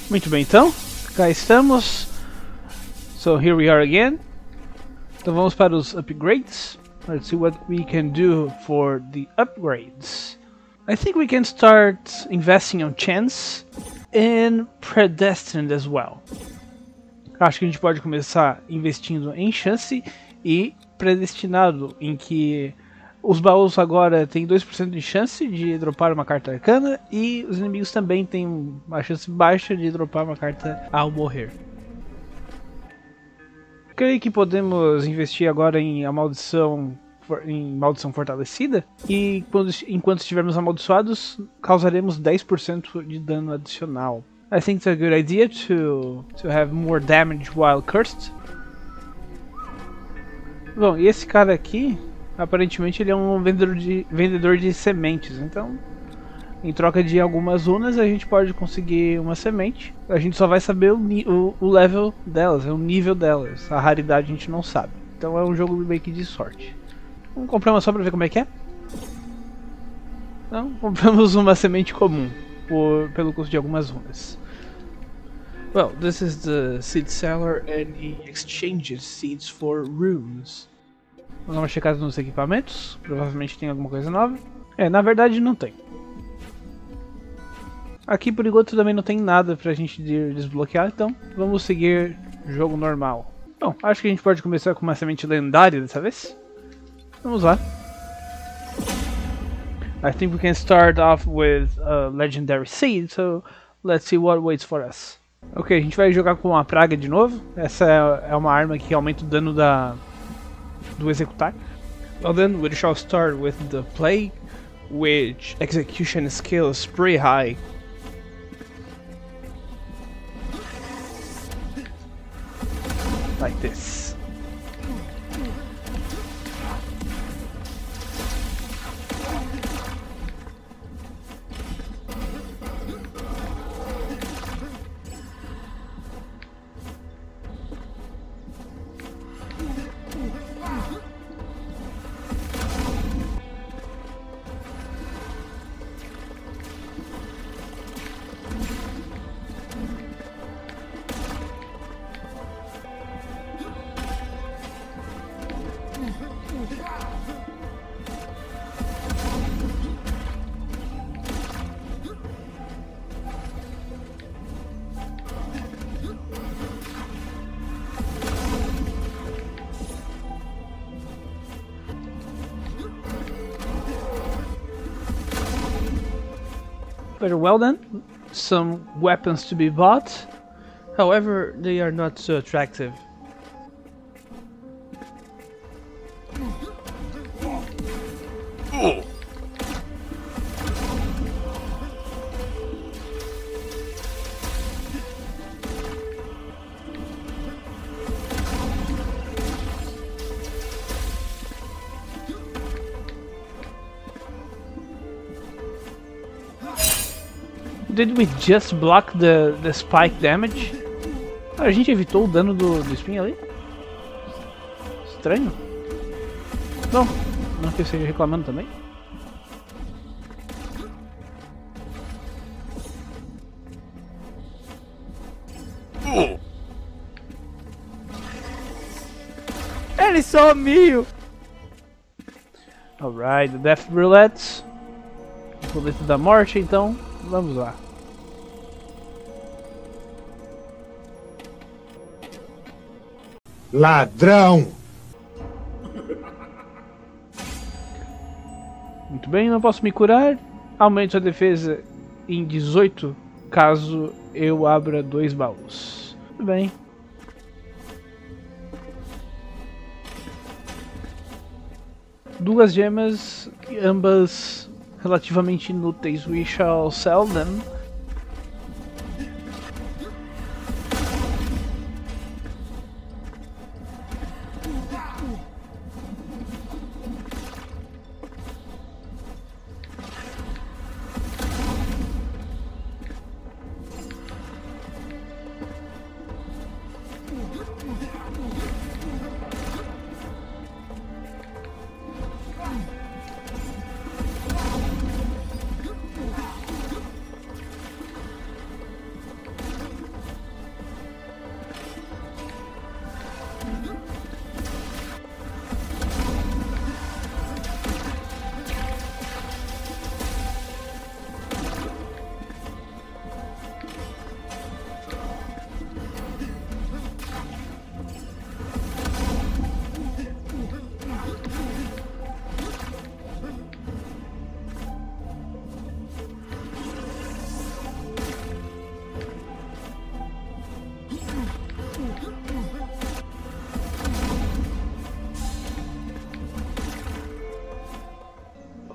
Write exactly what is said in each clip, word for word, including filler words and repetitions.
Muito bem, então, cá estamos. So here we are again. Então vamos para os upgrades. Let's see what we can do for the upgrades. I think we can start investing on chance and predestined as well. Acho que a gente pode começar investindo em chance e predestinado, em que os baús agora têm dois por cento de chance de dropar uma carta arcana e os inimigos também têm uma chance baixa de dropar uma carta ao morrer. Creio que podemos investir agora em a maldição, em maldição fortalecida e quando, enquanto estivermos amaldiçoados causaremos dez por cento de dano adicional. I think it's a good idea to, to have more damage while cursed. Bom, e esse cara aqui, aparentemente ele é um vendedor de, vendedor de sementes, então em troca de algumas runas a gente pode conseguir uma semente. A gente só vai saber o, o, o level delas, o nível delas, a raridade a gente não sabe. Então é um jogo meio que de sorte. Vamos comprar uma só pra ver como é que é? Então compramos uma semente comum por, pelo custo de algumas runas. Well, this is the seed seller and he exchanges seeds for runes. Vamos dar uma checada nos equipamentos, provavelmente tem alguma coisa nova. É, na verdade não tem. Aqui por enquanto também não tem nada pra gente desbloquear, então vamos seguir o jogo normal. Bom, acho que a gente pode começar com uma semente lendária dessa vez. Vamos lá. I think we can start off with a legendary seed, so let's see what waits for us. Ok, a gente vai jogar com a praga de novo. Essa é uma arma que aumenta o dano da, do executar. Well then, we shall start with the plague, which execution skill is pretty high. Like this. Very well then, some weapons to be bought, however they are not so attractive. Did we just block the, the spike damage? Ah, a gente evitou o dano do, do espinho ali? Estranho. Bom, não que eu esteja reclamando também. Ele sumiu! Alright, the Death Roulette. O colete da morte, então, vamos lá. Ladrão! Muito bem, não posso me curar. Aumento a defesa em dezoito caso eu abra dois baús. Muito bem. Duas gemas, ambas relativamente inúteis. We shall sell them.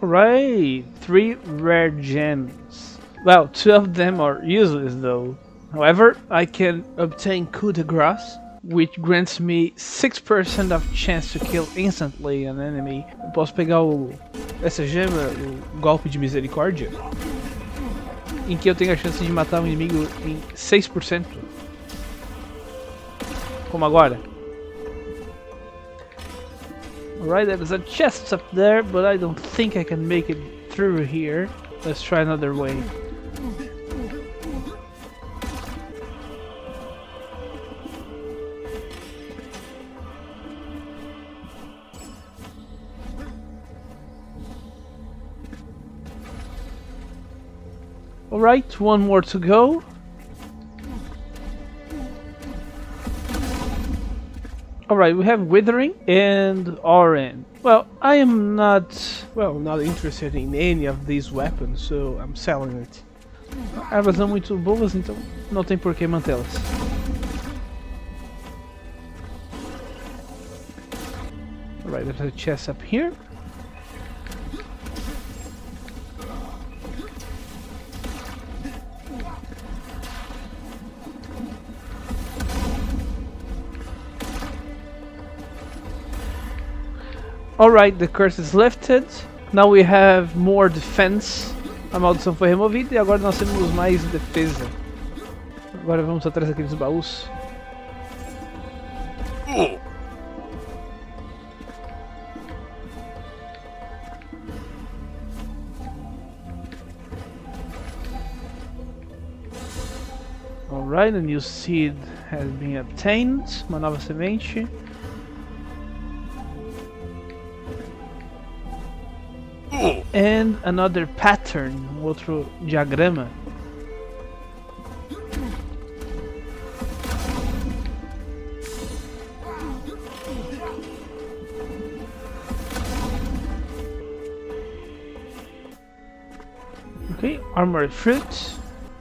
Alright, three rare gems. Well, two of them are useless though. However, I can obtain coup de grace, which grants me six percent of chance to kill instantly an enemy. Eu posso pegar o, essa gema, o golpe de misericórdia, em que eu tenho a chance de matar um inimigo em seis por cento. Como agora. Alright, there's a chest up there, but I don't think I can make it through here. Let's try another way. Alright, one more to go. Alright, we have Withering and Oran. Well, I am not, well, not interested in any of these weapons, so I'm selling it. Elas são muito boas, então não tem por que mantê-las. Alright, there's a chest up here. Alright, the curse is lifted. Now we have more defense. A maldição foi removida e agora nós temos mais defesa. Agora vamos atrás daqueles baús. Alright, a new seed has been obtained. Uma nova semente. And another pattern, outro diagrama. Okay, armored fruit.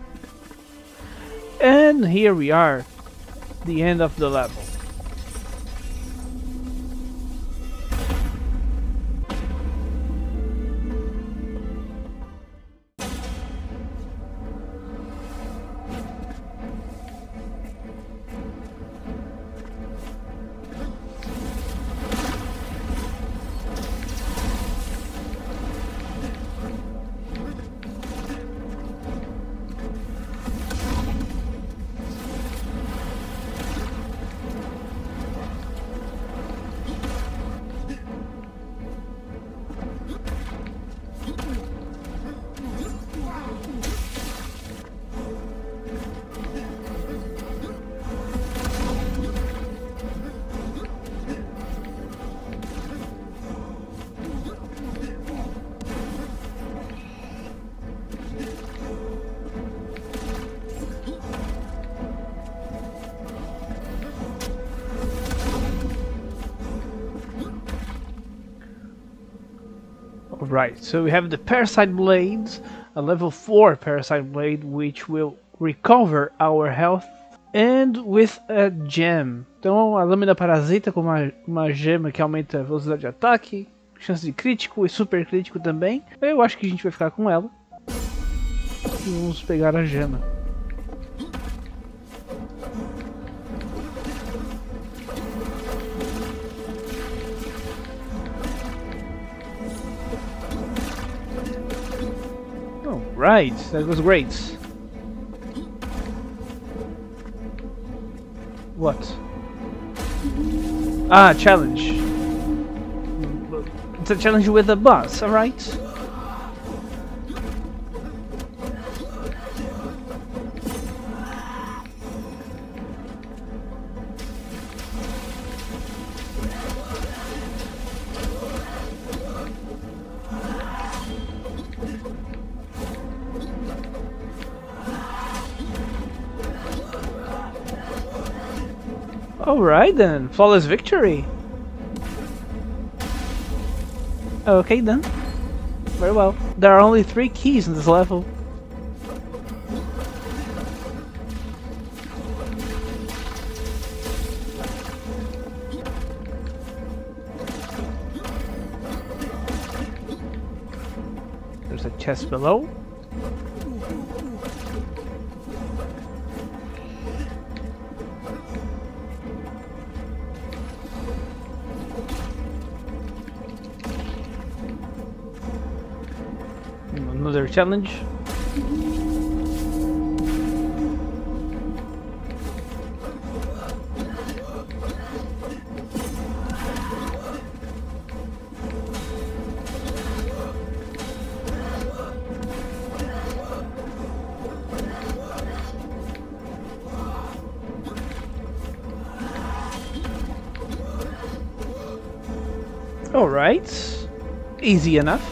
And here we are, the end of the level. Right, so we have the Parasite Blades, a level four Parasite Blade which will recover our health, and with a gem. Então a lâmina parasita com uma, uma gema que aumenta a velocidade de ataque, chance de crítico e super crítico também. Eu acho que a gente vai ficar com ela. E vamos pegar a gema. Right, that was great. What? Ah, challenge. It's a challenge with a boss, alright? Alright then, flawless victory. Okay then, very well. There are only three keys in this level. chest below. Another challenge. All right, easy enough.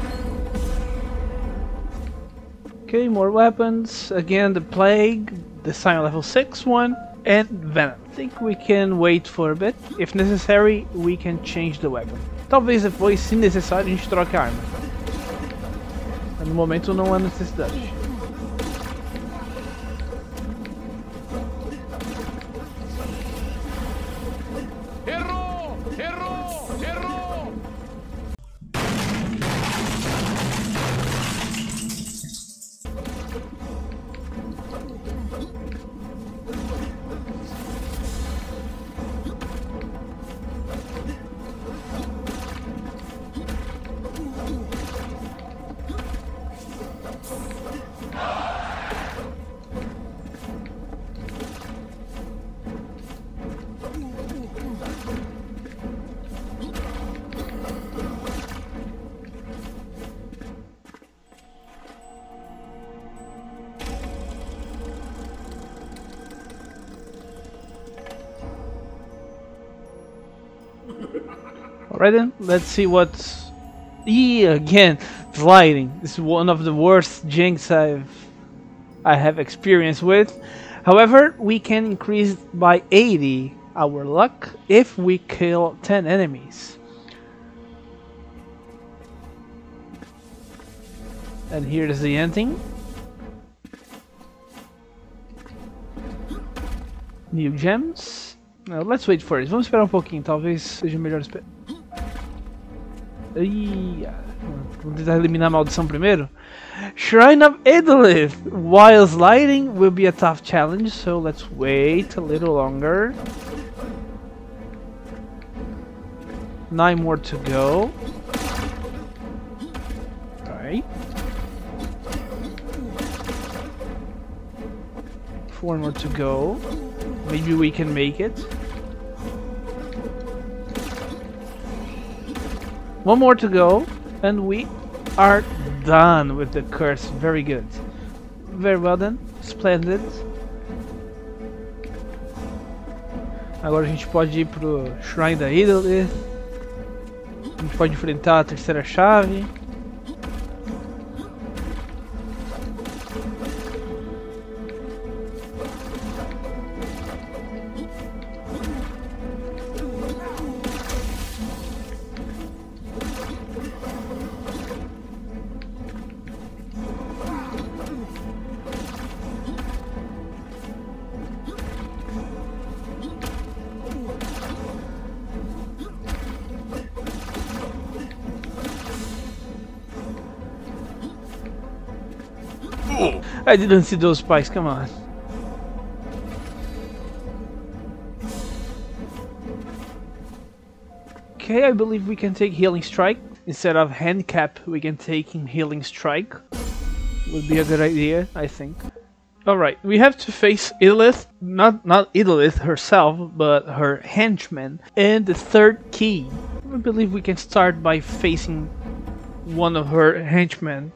Okay, more weapons. Again, the Plague, the Sign level six one, and Venom. I think we can wait for a bit. If necessary, we can change the weapon. Talvez depois, se necessário, a gente troque a arma. Mas no momento não há necessidade. Errou! Errou! Errou! Alright then, let's see what's... Yeah, again, sliding. This is one of the worst jinx I've I have experience with. However, we can increase by eighty our luck if we kill ten enemies. And here's the ending. New gems. Now, let's wait for it. Vamos esperar um pouquinho, talvez seja melhor esperar. Ih, vamos tentar eliminar a maldição primeiro. Shrine of Idolith. While sliding will be a tough challenge, so let's wait a little longer. Nine more to go. Alright. Four more to go. Maybe we can make it. One more to go, and we are done with the curse. Very good. Very well done. Splendid. Agora a gente pode ir pro Shrine da Idolith. A gente pode enfrentar a terceira chave. I didn't see those spikes, come on. Okay, I believe we can take Healing Strike. Instead of Handcap, we can take Healing Strike. Would be a good idea, I think. Alright, we have to face Idolith, not, not Idolith herself, but her henchman, and the third key. I believe we can start by facing one of her henchmen.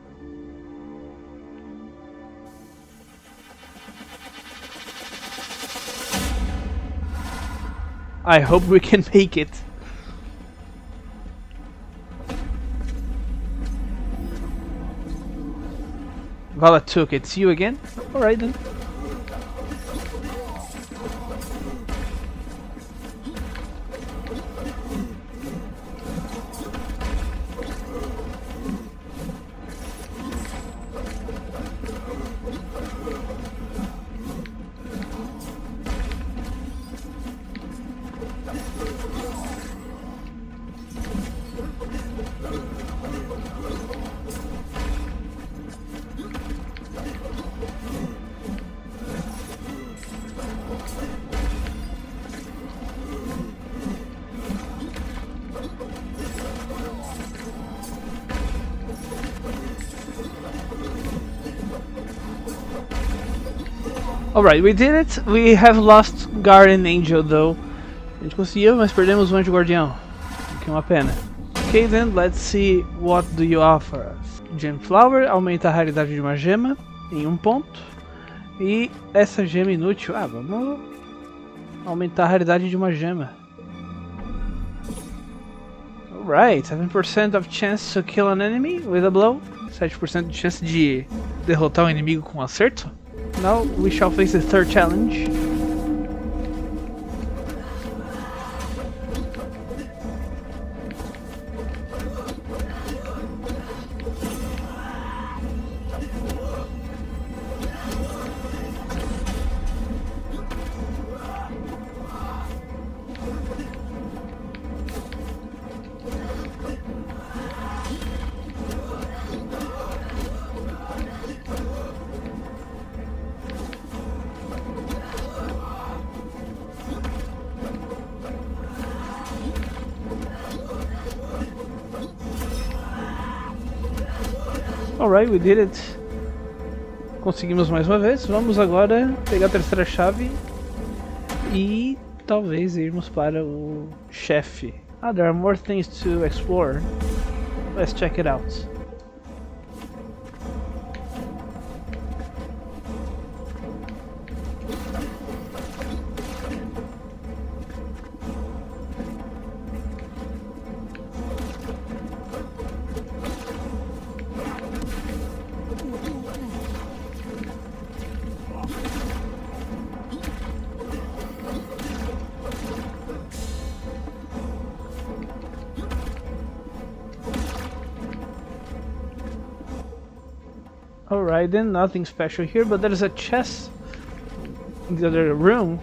I hope we can make it. Valatuk, it's you again? Alright then. Alright, we did it. We have lost Guardian Angel though. A gente conseguiu, mas perdemos o Anjo Guardião. Que é uma pena. Ok, then let's see what do you offer us. Gem Flower aumenta a raridade de uma gema em um ponto. E essa gema inútil, ah, vamos aumentar a raridade de uma gema. Alright, seven percent of chance to kill an enemy with a blow. sete por cento de chance de derrotar um inimigo com um acerto. Now we shall face the third challenge. Alright, we did it. Conseguimos mais uma vez. Vamos agora pegar a terceira chave e talvez irmos para o chefe. Ah, there are more things to explore. Let's check it out. Alright then, nothing special here, but there's a chest in the other room.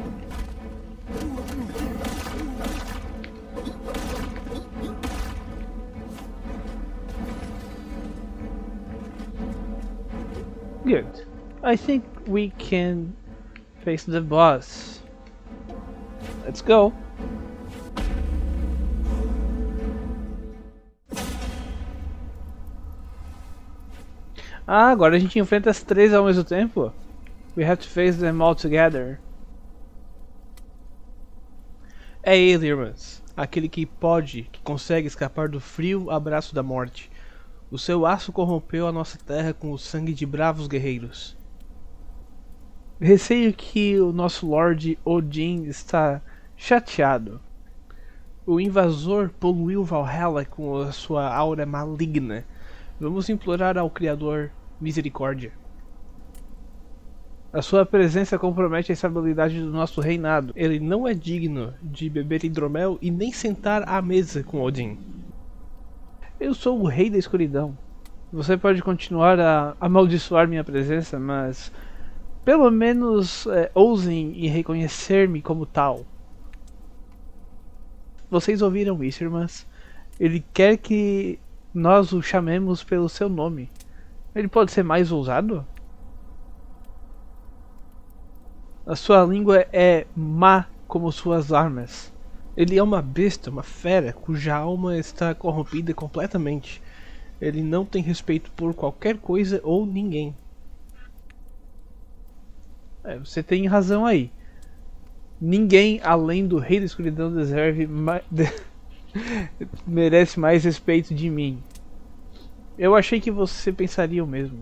Good. I think we can face the boss. Let's go. Ah, agora a gente enfrenta as três ao mesmo tempo? We have to face them all together. É ele, irmãs. Aquele que pode, que consegue escapar do frio abraço da morte. O seu aço corrompeu a nossa terra com o sangue de bravos guerreiros. Receio que o nosso Lord Odin está chateado. O invasor poluiu Valhalla com a sua aura maligna. Vamos implorar ao Criador misericórdia. A sua presença compromete a estabilidade do nosso reinado. Ele não é digno de beber hidromel e nem sentar à mesa com Odin. Eu sou o rei da escuridão. Você pode continuar a amaldiçoar minha presença, mas pelo menos é, ousem em reconhecer-me como tal. Vocês ouviram isso, irmãs? Ele quer que nós o chamemos pelo seu nome. Ele pode ser mais ousado? A sua língua é má como suas armas. Ele é uma besta, uma fera, cuja alma está corrompida completamente. Ele não tem respeito por qualquer coisa ou ninguém. É, você tem razão aí. Ninguém além do Rei da Escuridão deserve mais... merece mais respeito de mim. Eu achei que você pensaria o mesmo.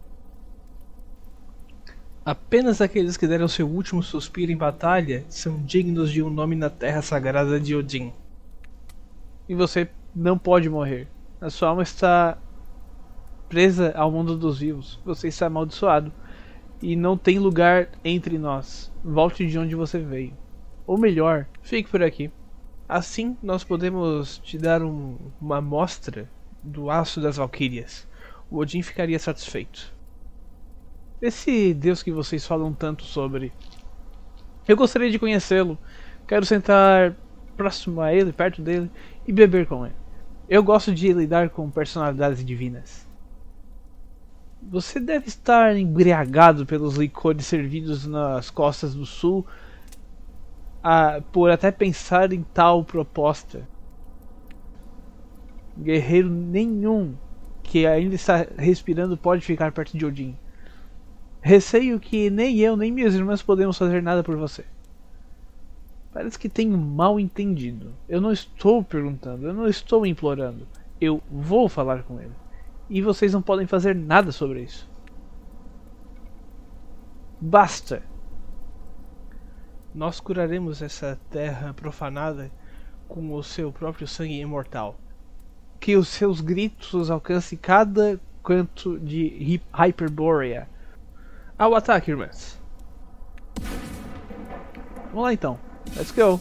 Apenas aqueles que deram seu último suspiro em batalha são dignos de um nome na terra sagrada de Odin. E você não pode morrer. A sua alma está presa ao mundo dos vivos. Você está amaldiçoado. E não tem lugar entre nós. Volte de onde você veio. Ou melhor, fique por aqui. Assim nós podemos te dar um, uma amostra do aço das Valquírias. O Odin ficaria satisfeito. Esse deus que vocês falam tanto sobre, eu gostaria de conhecê-lo. Quero sentar próximo a ele, perto dele, e beber com ele. Eu gosto de lidar com personalidades divinas. Você deve estar embriagado pelos licores servidos nas costas do sul, a, por até pensar em tal proposta. Guerreiro nenhum que ainda está respirando pode ficar perto de Odin. Receio que nem eu nem minhas irmãs podemos fazer nada por você. Parece que tem um mal entendido. Eu não estou perguntando, eu não estou implorando. Eu vou falar com ele. E vocês não podem fazer nada sobre isso. Basta! Nós curaremos essa terra profanada com o seu próprio sangue imortal. Que os seus gritos alcancem cada canto de Hyperborea. Ao ataque, irmãs! Vamos lá então. Let's go!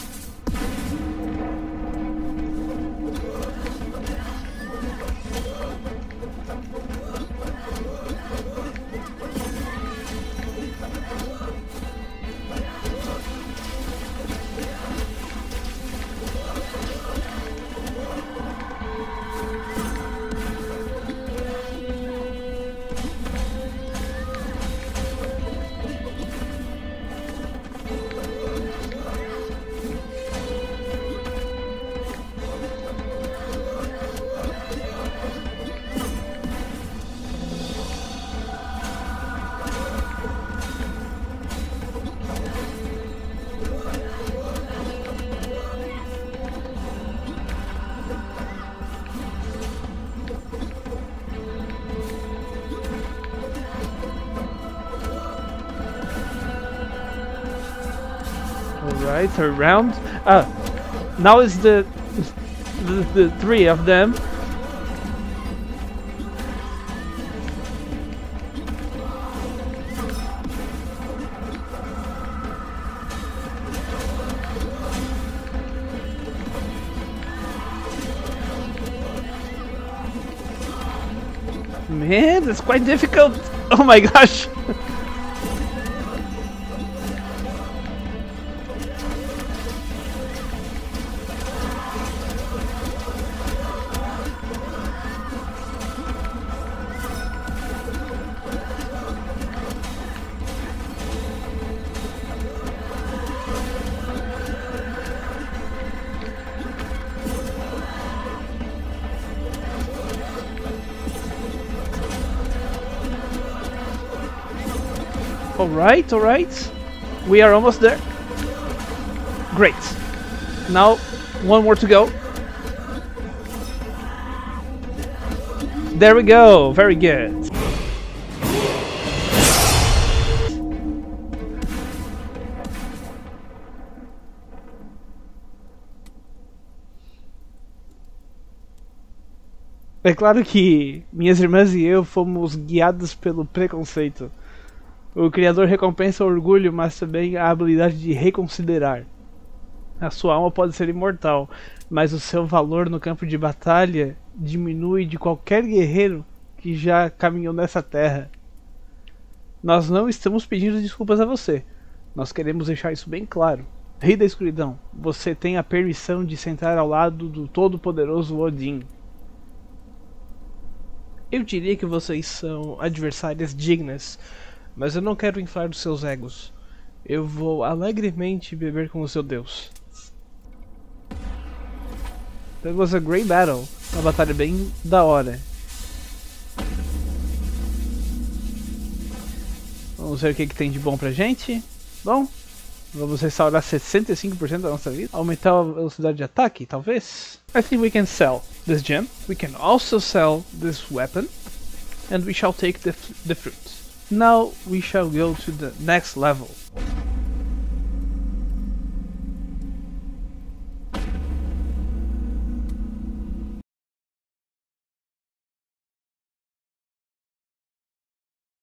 Alright, around. Ah, now is the, the the three of them. Man, that's quite difficult. Oh my gosh. Alright, alright. We are almost there. Great. Now, one more to go. There we go. Very good. É claro que minhas irmãs e eu fomos guiados pelo preconceito. O Criador recompensa o orgulho, mas também a habilidade de reconsiderar. A sua alma pode ser imortal, mas o seu valor no campo de batalha diminui de qualquer guerreiro que já caminhou nessa terra. Nós não estamos pedindo desculpas a você. Nós queremos deixar isso bem claro. Rei da Escuridão, você tem a permissão de sentar ao lado do todo-poderoso Odin. Eu diria que vocês são adversárias dignas, mas eu não quero inflar os seus egos. Eu vou alegremente beber com o seu Deus. That was a great battle. Uma batalha bem da hora. Vamos ver o que, que tem de bom pra gente. Bom, vamos restaurar sessenta e cinco por cento da nossa vida. Aumentar a velocidade de ataque, talvez. I think we can sell this gem. We can also sell this weapon. And we shall take the, the fruit. Now we shall go to the next level.